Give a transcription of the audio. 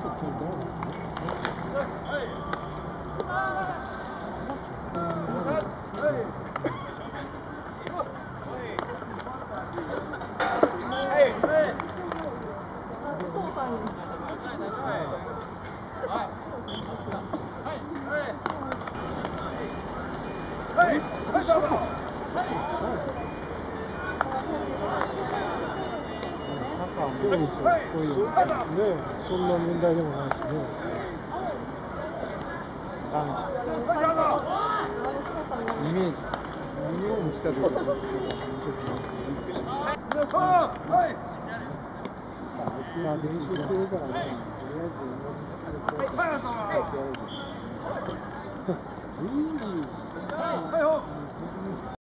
そんな問題でもないしね。イメージした時に練習してるからね。とりあえず